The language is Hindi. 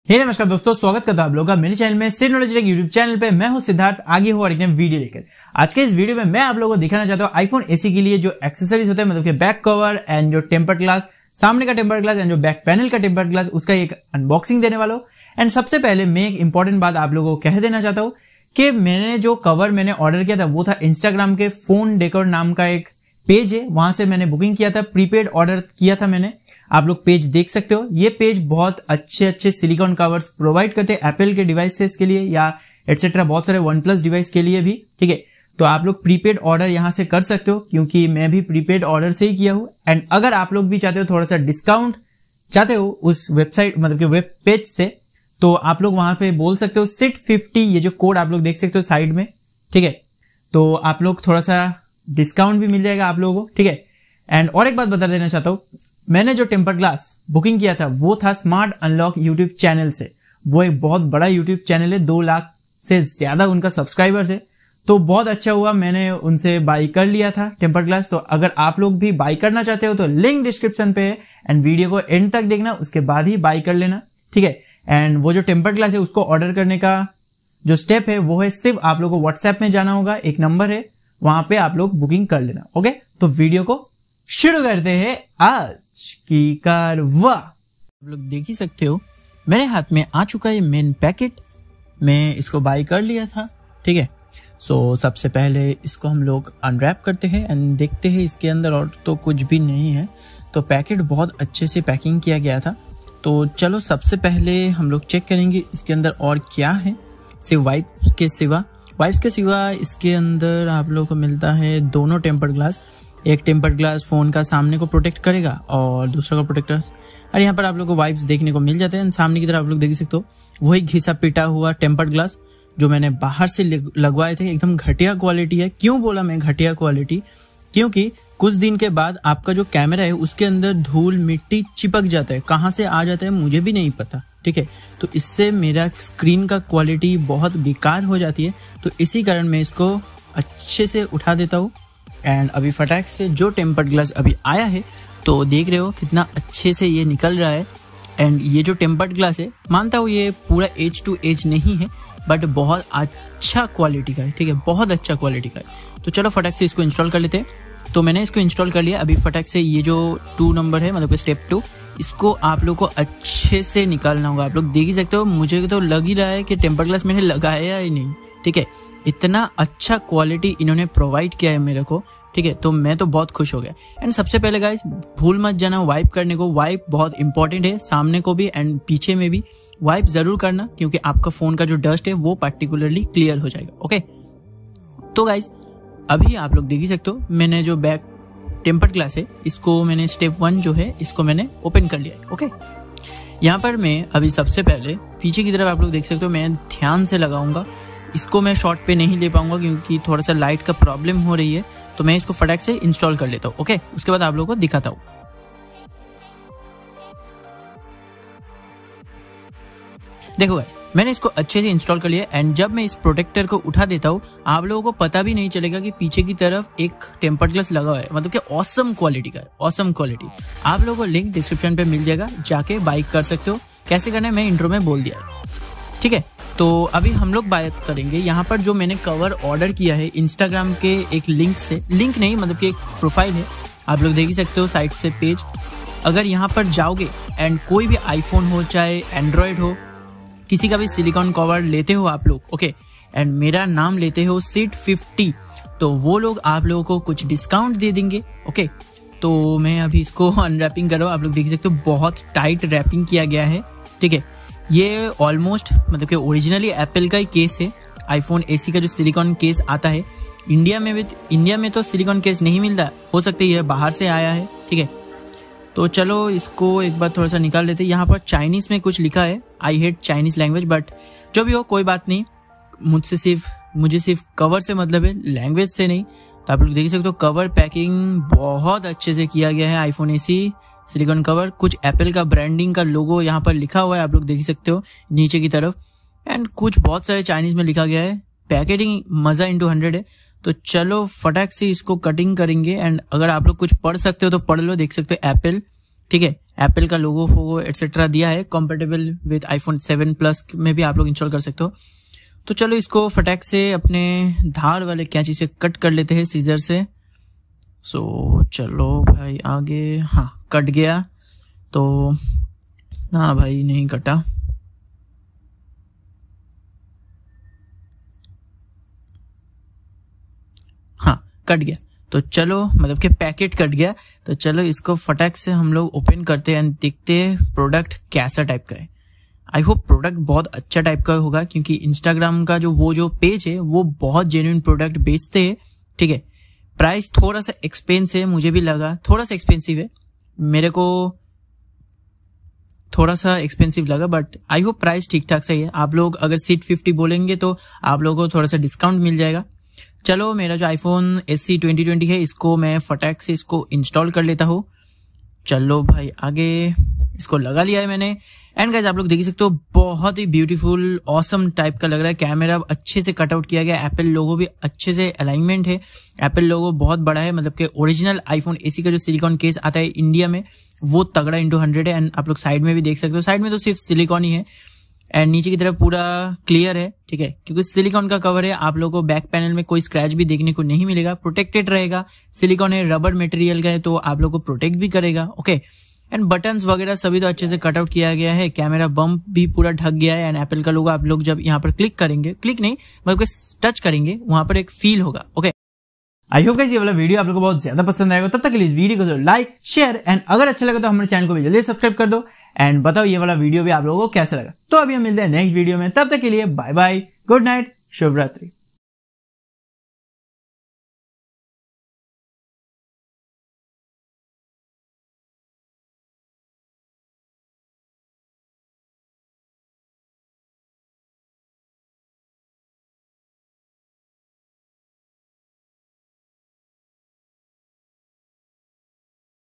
नमस्कार दोस्तों, स्वागत करता हूं आप लोगों का मेरे चैनल में Sid Knowledge Tech YouTube channel पे। मैं हूं सिद्धार्थ, आगे हूं और एक नई वीडियो लेकर। आज के इस वीडियो में मैं आप लोगों को दिखाना चाहता हूं आईफोन एसी के लिए जो एक्सेसरीज होते हैं, मतलब कि बैक कवर एंड जो टेम्पर्ड ग्लास, सामने का टेम्पर्ड ग्लास एंड जो बैक पैनल का टेम्पर्ड ग्लास, उसका एक अनबॉक्सिंग देने वाला हूं। एंड सबसे पहले मैं एक इंपॉर्टेंट बात आप लोगों को कह देना चाहता हूं कि मैंने जो कवर मैंने ऑर्डर किया था वो था इंस्टाग्राम के फोन डेकोर नाम का एक पेज है, वहां से मैंने बुकिंग किया था, प्रीपेड ऑर्डर किया था मैंने। आप लोग पेज देख सकते हो। ये पेज बहुत अच्छे सिलिकॉन कवर्स प्रोवाइड करते हैं एप्पल के डिवाइसेस के लिए या एटसेट्रा, बहुत सारे वन प्लस डिवाइस के लिए भी, ठीक है। तो आप लोग प्रीपेड ऑर्डर यहां से कर सकते हो, क्योंकि मैं भी प्रीपेड ऑर्डर से ही किया हूं। एंड अगर आप लोग भी चाहते हो थोड़ा सा डिस्काउंट चाहते हो उस वेबसाइट, मतलब कि वेब पेज से, तो आप लोग वहां पे बोल सकते हो SID50, ये जो कोड आप लोग देख सकते हो साइड में, ठीक है। तो आप लोग थोड़ा सा डिस्काउंट भी मिल जाएगा आप लोगों को, ठीक है। एंड और एक बात बता देना चाहता हूँ, मैंने जो टेम्पर्ड ग्लास बुकिंग किया था वो था स्मार्ट अनलॉक यूट्यूब चैनल से। वो एक बहुत बड़ा यूट्यूब चैनल है, 2 लाख से ज्यादा उनका सब्सक्राइबर्स है। तो बहुत अच्छा हुआ, मैंने उनसे बाई कर लिया था टेम्पर्ड ग्लास। तो अगर आप लोग भी बाई करना चाहते हो तो लिंक डिस्क्रिप्शन पे है एंड वीडियो को एंड तक देखना, उसके बाद ही बाई कर लेना, ठीक है। एंड वो जो टेम्पर्ड ग्लास है उसको ऑर्डर करने का जो स्टेप है वो है सिर्फ आप लोग को व्हाट्सएप में जाना होगा, एक नंबर है, वहां पे आप लोग बुकिंग कर लेना, ओके। तो वीडियो को शुरू करते हैं आज की कारवां। आप लोग देख ही सकते हो मेरे हाथ में आ चुका है मेन पैकेट। मैं इसको बाय कर लिया था, ठीक है। सो सबसे पहले इसको हम लोग अनरैप करते हैं एंड देखते हैं इसके अंदर और तो कुछ भी नहीं है। तो पैकेट बहुत अच्छे से पैकिंग किया गया था। तो चलो सबसे पहले हम लोग चेक करेंगे इसके अंदर और क्या है। सिर्फ वाइप्स के सिवा इसके अंदर आप लोगों को मिलता है दोनों टेम्पर्ड ग्लास। एक टेम्पर्ड ग्लास फोन का सामने को प्रोटेक्ट करेगा और दूसरा का प्रोटेक्टर। और यहाँ पर आप लोग को वाइप्स देखने को मिल जाते हैं। सामने की तरफ आप लोग देख सकते हो वही घिसा पिटा हुआ टेम्पर्ड ग्लास जो मैंने बाहर से लगवाए थे। एकदम घटिया क्वालिटी है। क्यों बोला मैं घटिया क्वालिटी? क्योंकि कुछ दिन के बाद आपका जो कैमरा है उसके अंदर धूल मिट्टी चिपक जाता है, कहाँ से आ जाता है मुझे भी नहीं पता, ठीक है। तो इससे मेरा स्क्रीन का क्वालिटी बहुत बेकार हो जाती है। तो इसी कारण मैं इसको अच्छे से उठा देता हूँ। एंड अभी फटाक से जो टेम्पर्ड ग्लास अभी आया है, तो देख रहे हो कितना अच्छे से ये निकल रहा है। एंड ये जो टेम्पर्ड ग्लास है, मानता हूँ ये पूरा एज टू एज नहीं है, बट बहुत अच्छा क्वालिटी का है, ठीक है, बहुत अच्छा क्वालिटी का है। तो चलो फटाक से इसको इंस्टॉल कर लेते हैं। तो मैंने इसको इंस्टॉल कर लिया। अभी फटाक से ये जो 2 नंबर है, मतलब स्टेप 2, इसको आप लोग को अच्छे से निकालना होगा। आप लोग देख ही सकते हो, मुझे तो लग ही रहा है कि टेम्पर्ड ग्लास मैंने लगाया ही नहीं, ठीक है। इतना अच्छा क्वालिटी इन्होंने प्रोवाइड किया है मेरे को, ठीक है। तो मैं तो बहुत खुश हो गया। एंड सबसे पहले गाइस भूल मत जाना वाइप करने को। वाइप बहुत इंपॉर्टेंट है, सामने को भी एंड पीछे में भी वाइप जरूर करना, क्योंकि आपका फोन का जो डस्ट है वो पर्टिकुलरली क्लियर हो जाएगा, ओके। तो गाइस अभी आप लोग देख ही सकते हो मैंने जो बैक टेम्पर्ड ग्लास है इसको मैंने स्टेप 1 जो है इसको मैंने ओपन कर लिया है, ओके। यहाँ पर मैं अभी सबसे पहले पीछे की तरफ आप लोग देख सकते हो मैं ध्यान से लगाऊंगा। इसको मैं शॉर्ट पे नहीं ले पाऊंगा क्योंकि थोड़ा सा लाइट का प्रॉब्लम हो रही है। तो मैं इसको फटाक से इंस्टॉल कर लेता हूँ, ओके। उसके बाद आप लोगों को दिखाता हूँ। देखो गाइस मैंने इसको अच्छे से इंस्टॉल कर लिया। एंड जब मैं इस प्रोटेक्टर को उठा देता हूँ, आप लोगों को पता भी नहीं चलेगा कि पीछे की तरफ एक टेम्पर्ड ग्लास लगा हुआ है, मतलब कि ऑसम क्वालिटी का है, ऑसम क्वालिटी। आप लोगों को लिंक डिस्क्रिप्शन पे मिल जाएगा, जाके बाई कर सकते हो। कैसे करना है मैं इंट्रो में बोल दिया है, ठीक है। तो अभी हम लोग बात करेंगे यहाँ पर जो मैंने कवर ऑर्डर किया है इंस्टाग्राम के एक लिंक से, लिंक नहीं मतलब कि एक प्रोफाइल है, आप लोग देख ही सकते हो साइट से पेज। अगर यहाँ पर जाओगे एंड कोई भी आईफोन हो चाहे एंड्रॉयड हो, किसी का भी सिलिकॉन कवर लेते हो आप लोग, ओके, एंड मेरा नाम लेते हो SID50, तो वो लोग आप लोगों को कुछ डिस्काउंट दे देंगे, ओके। तो मैं अभी इसको अनरैपिंग कर रहा हूँ। आप लोग देख सकते हो बहुत टाइट रैपिंग किया गया है, ठीक है। ये ऑलमोस्ट मतलब कि ओरिजिनली एप्पल का ही केस है। आईफोन एसी का जो सिलिकॉन केस आता है इंडिया में तो सिलिकॉन केस नहीं मिलता, हो सकता है ये बाहर से आया है, ठीक है। तो चलो इसको एक बार थोड़ा सा निकाल लेते हैं। यहाँ पर चाइनीज में कुछ लिखा है, I hate Chinese language, but जो भी हो कोई बात नहीं। मुझे सिर्फ कवर से मतलब है, लैंग्वेज से नहीं। तो आप लोग देख सकते हो कवर पैकिंग बहुत अच्छे से किया गया है। आईफोन एसी सिलिकॉन कवर, कुछ एप्पल का ब्रांडिंग का लोगो यहाँ पर लिखा हुआ है, आप लोग देख सकते हो नीचे की तरफ। एंड कुछ बहुत सारे चाइनीज में लिखा गया है। पैकेजिंग मजा into 100 है। तो चलो फटाक से इसको कटिंग करेंगे। एंड अगर आप लोग कुछ पढ़ सकते हो तो पढ़ लो, देख सकते हो एप्पल, ठीक है, एप्पल का लोगो फोगो एटसेट्रा दिया है। कंपेटेबल विद आईफोन 7 प्लस में भी आप लोग इंस्टॉल कर सकते हो। तो चलो इसको फटाक से अपने धार वाले कैंची से कट कर लेते हैं सीजर से। सो चलो भाई आगे, हाँ कट गया। तो ना भाई नहीं कटा, हाँ कट गया। तो चलो मतलब कि पैकेट कट गया। तो चलो इसको फटाक से हम लोग ओपन करते हैं एंड देखते हैं प्रोडक्ट कैसा टाइप का है। आई होप प्रोडक्ट बहुत अच्छा टाइप का होगा, क्योंकि इंस्टाग्राम का जो पेज है वो बहुत जेन्युइन प्रोडक्ट बेचते हैं। ठीक है, प्राइस थोड़ा सा एक्सपेंसिव है, मुझे भी लगा थोड़ा सा एक्सपेंसिव है, मेरे को थोड़ा सा एक्सपेंसिव लगा, बट आई होप प्राइस ठीक ठाक सही है। आप लोग अगर सीट 50 बोलेंगे तो आप लोगों को थोड़ा सा डिस्काउंट मिल जाएगा। चलो मेरा जो आईफोन SE 2020 है इसको मैं फटाक से इसको इंस्टॉल कर लेता हूँ। चलो भाई आगे इसको लगा लिया है मैंने। एंड गाइस आप लोग देख सकते हो बहुत ही ब्यूटीफुल ऑसम टाइप का लग रहा है। कैमरा अच्छे से कटआउट किया गया, एप्पल लोगो भी अच्छे से अलाइनमेंट है। एप्पल लोगो बहुत बड़ा है, मतलब कि ओरिजिनल आईफोन SE का जो सिलिकॉन केस आता है इंडिया में वो तगड़ा × 100 है। एंड आप लोग साइड में भी देख सकते हो, साइड में तो सिर्फ सिलिकॉन ही है एंड नीचे की तरफ पूरा क्लियर है। ठीक है, क्योंकि सिलिकॉन का कवर है, आप लोगों को बैक पैनल में कोई स्क्रैच भी देखने को नहीं मिलेगा, प्रोटेक्टेड रहेगा। सिलिकॉन है, रबर मटेरियल का है, तो आप लोगों को प्रोटेक्ट भी करेगा। ओके, एंड बटन्स वगैरह सभी तो अच्छे से कटआउट किया गया है। कैमरा बम्प भी पूरा ढक गया है एंड एप्पल का लोगो आप लोग जब यहाँ पर क्लिक करेंगे, क्लिक नहीं मतलब टच करेंगे, वहां पर एक फील होगा। ओके, आई होप गाइस ये वाला वीडियो आप लोगों को बहुत ज्यादा पसंद आएगा। तब तक के लिए इस वीडियो को लाइक शेयर एंड अगर अच्छा लगा तो हमारे चैनल को भी जल्दी सब्सक्राइब कर दो एंड बताओ ये वाला वीडियो भी आप लोगों को कैसा लगा। तो अभी हम मिलते हैं नेक्स्ट वीडियो में, तब तक के लिए बाय बाय, गुड नाइट, शुभ रात्रि।